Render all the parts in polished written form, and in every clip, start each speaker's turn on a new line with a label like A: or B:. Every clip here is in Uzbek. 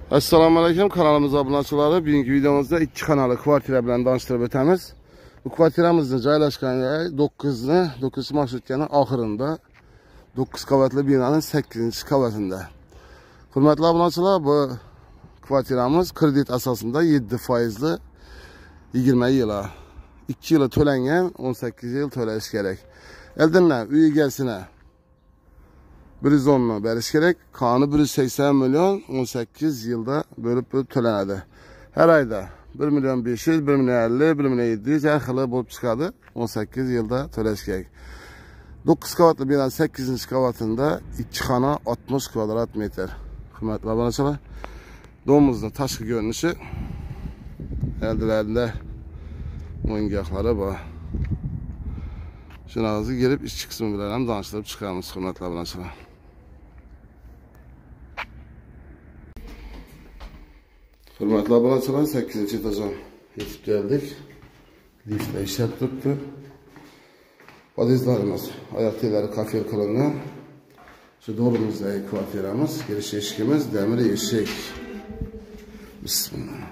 A: Assalomu alaykum, kanalımız obunachiları. Bugungi videomuzda ikki xonali kvartira bilan tanishtirib o'tamiz. Bu kvartiramizning joylashgan joyi 9 marshrutkaning oxirida, 9 qavatli binoning 8-qavatida. Hurmatli obunachilar, bu kvartiramiz kredit asosida 7%li 20 yil. 2 yil to'langan, 18 yil to'lash kerak. Eldinlar uy egasine 110 berish kerak. Qoni 180 milyon 18 yılda bölüp to'lanadi. Her ayda 1 milyon 500, 1 milyon 50, 1 milyon 700 har xili bo'lib chiqadi. 18 yılda to'lash kerak. 9 qavatli binoning 8-qavatida 2 xona 60 kvadrat metr. Hurmatli obunachilar, domimizning tashqi ko'rinishi eldilarda o'yingohlari bor. Shunaqasi gelip ishchi qismi bilan ham tanishtirib chiqamiz, hurmatli obunachilar. Hurmatli obunachilar, 8-etajga yetib keldik. Liftlar ishlab turibdi. Podyezdlarimiz oyoqteglari kafel qilingan. Shu do'rimizdagi kvartiramiz, girish eshigimiz demir eshik. Bismillah.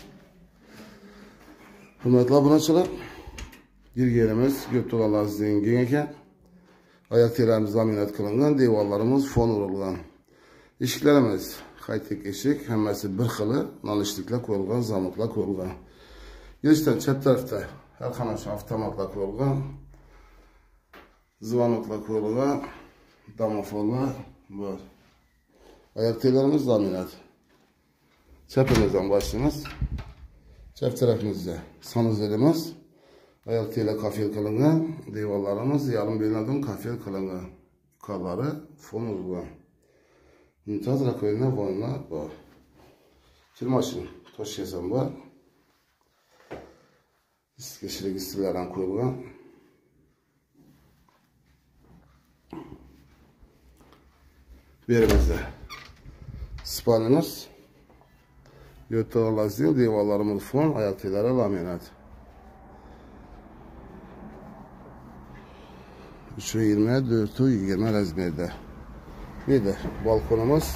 A: Hurmatli obunachilar, girgerimiz götürüyorlar zengin ekan. Oyoqtegilarimiz laminat qilingan, devorlarimiz fon urilgan. Eshiklarimiz haytek eshik, hammasi bir xili, nalishliklar qo'yilgan, zamotlar qo'yilgan. Girishdan chap tarafda har xonasi avtomatlar qo'yilgan. Zvonotlar qo'yilgan, domofonlar bor. Oyoqtegilarimiz laminat. Chapimizdan boshlaymiz. Chap tarafimizda sanuzelimiz, oyoqteglar kafel qilingan, devorlarimiz yarim binodan kafel qilingan. Yuqorlari fon urilgan. Mumtoz rakoyna vonlar bor. Kirmashin tosh yasam bor. Iskishlik istilardan qo'yilgan. Berimizda spalimiz, yo'talazning devorlarimiz fon, oyoqteglari laminat. 320, 420 razmerda. Bir de balkonumuz.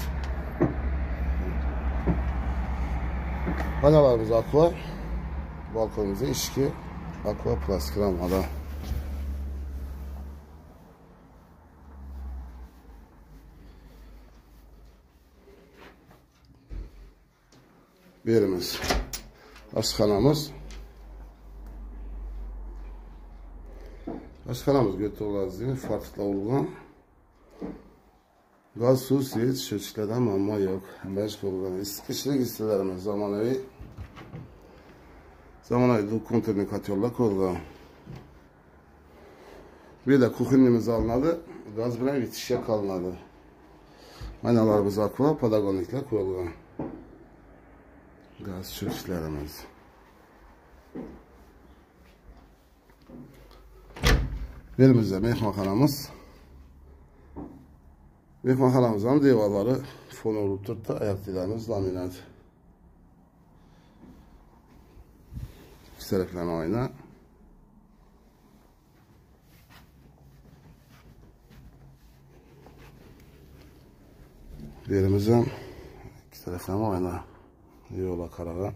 A: Vanalarımız aqua. Balkonumuzda ishki aqua plastik ramada. Birimiz aşxonamiz. Aşxonamiz götürüldü, farklı olgan. Gaz, su, svet, sho'chkadan muammo yo'q. Hammash qo'yilgan. Iskishlik istilarimiz zamonaviy konturli kotellar qo'yilgan. Bu yerda kuxnyamiz olinadi, gaz bilan bitishga qolinadi. Aynalarimiz aqua, podogonliklar qo'yilgan. Gaz sho'chkalarimiz. Berimizda mehmonxonamiz. Mehmonxonamizning devorlari fon urib turibdi, oyoqteglarimiz laminat. İki taraflama oyna. Yerimizden iki taraflama oyna. Yo'la qaragan.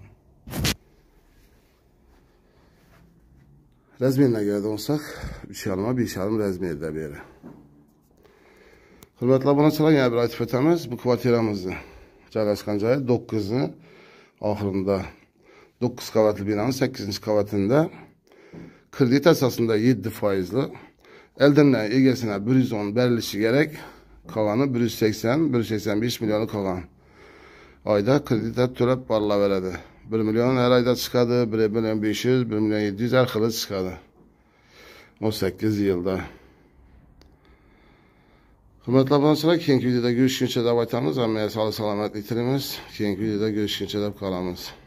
A: Razmerlarga keladigan bo'lsak, 3,5 razmerda beri. Hurmatli obunachilar, yana bir aytib o'tamiz. Bu kvartiramizni joylashgan joyi 9ning oxirida. 9 qavatli binoning 8-qavatida kredit asosida 7%li. Eldindan egasine 110 berilishi kerak. Qolgani 180-185 million qolgan. Oyda kreditlar to'lab borilaveradi. 1 milyon her ayda chiqadi, 1 milyon 500, 1 milyon 700 har xili chiqadi. 18 yilda. Hurmatli obunachilar, keyingi videoda görüşguncha deb aytamiz. Hammaga sog' salomatlik tilaymiz. Keyingi videoda görüşguncha deb qolamiz.